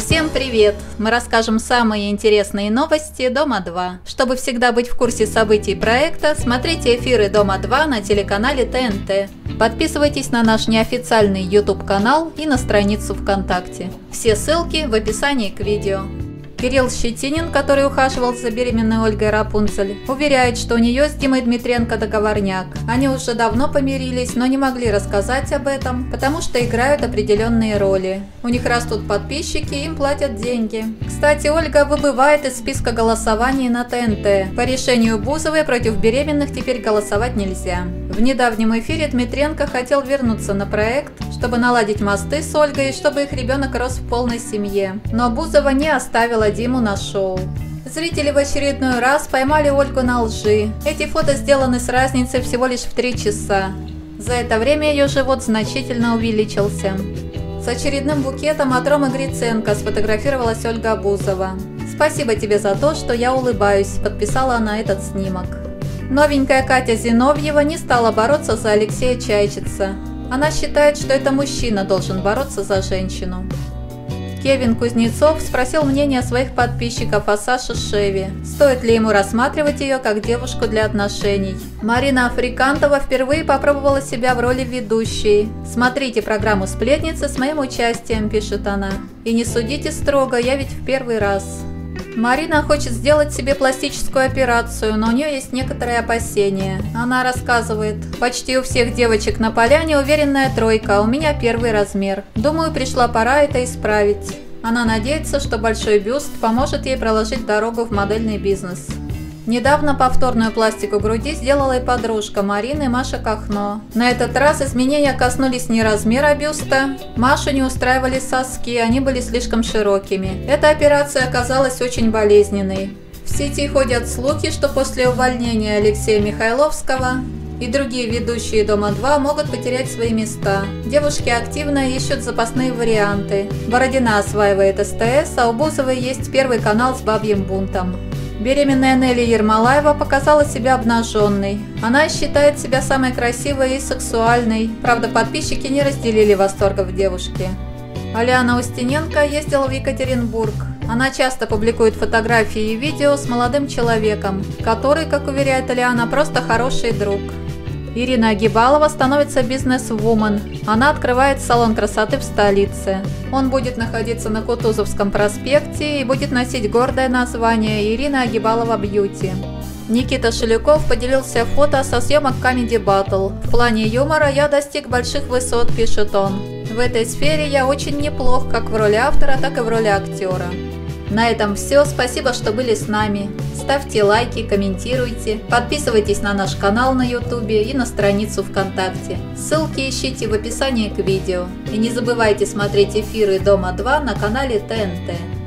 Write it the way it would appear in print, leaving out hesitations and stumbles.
Всем привет! Мы расскажем самые интересные новости Дома-2. Чтобы всегда быть в курсе событий проекта, смотрите эфиры Дома-2 на телеканале ТНТ. Подписывайтесь на наш неофициальный YouTube-канал и на страницу ВКонтакте. Все ссылки в описании к видео. Кирилл Щетинин, который ухаживал за беременной Ольгой Рапунцель, уверяет, что у нее с Димой Дмитренко договорняк. Они уже давно помирились, но не могли рассказать об этом, потому что играют определенные роли. У них растут подписчики, им платят деньги. Кстати, Ольга выбывает из списка голосований на ТНТ. По решению Бузовой против беременных теперь голосовать нельзя. В недавнем эфире Дмитренко хотел вернуться на проект, чтобы наладить мосты с Ольгой и чтобы их ребенок рос в полной семье. Но Бузова не оставила Диму на шоу. Зрители в очередной раз поймали Ольгу на лжи. Эти фото сделаны с разницей всего лишь в 3 часа. За это время ее живот значительно увеличился. С очередным букетом от Ромы Гриценко сфотографировалась Ольга Бузова. «Спасибо тебе за то, что я улыбаюсь», – подписала она этот снимок. Новенькая Катя Зиновьева не стала бороться за Алексея Чайчица. Она считает, что это мужчина должен бороться за женщину. Кевин Кузнецов спросил мнение своих подписчиков о Саше Шеви. Стоит ли ему рассматривать ее как девушку для отношений? Марина Африкантова впервые попробовала себя в роли ведущей. «Смотрите программу «Сплетницы» с моим участием», – пишет она. «И не судите строго, я ведь в первый раз». Марина хочет сделать себе пластическую операцию, но у нее есть некоторые опасения. Она рассказывает: «Почти у всех девочек на поляне уверенная тройка, а у меня первый размер. Думаю, пришла пора это исправить». Она надеется, что большой бюст поможет ей проложить дорогу в модельный бизнес. Недавно повторную пластику груди сделала и подружка Марины, Маша Кахно. На этот раз изменения коснулись не размера бюста. Машу не устраивали соски, они были слишком широкими. Эта операция оказалась очень болезненной. В сети ходят слухи, что после увольнения Алексея Михайловского и другие ведущие Дома-2 могут потерять свои места. Девушки активно ищут запасные варианты. Бородина осваивает СТС, а у Бузовой есть Первый канал с бабьим бунтом. Беременная Нелли Ермолаева показала себя обнаженной. Она считает себя самой красивой и сексуальной. Правда, подписчики не разделили восторгов девушки. Алиана Устиненко ездила в Екатеринбург. Она часто публикует фотографии и видео с молодым человеком, который, как уверяет Алиана, просто хороший друг. Ирина Агибалова становится бизнес-вумен. Она открывает салон красоты в столице. Он будет находиться на Кутузовском проспекте и будет носить гордое название «Ирина Агибалова Бьюти». Никита Шеляков поделился фото со съемок Comedy Battle. «В плане юмора я достиг больших высот», – пишет он. «В этой сфере я очень неплох как в роли автора, так и в роли актера». На этом все. Спасибо, что были с нами. Ставьте лайки, комментируйте, подписывайтесь на наш канал на YouTube и на страницу ВКонтакте. Ссылки ищите в описании к видео. И не забывайте смотреть эфиры Дома-2 на канале ТНТ.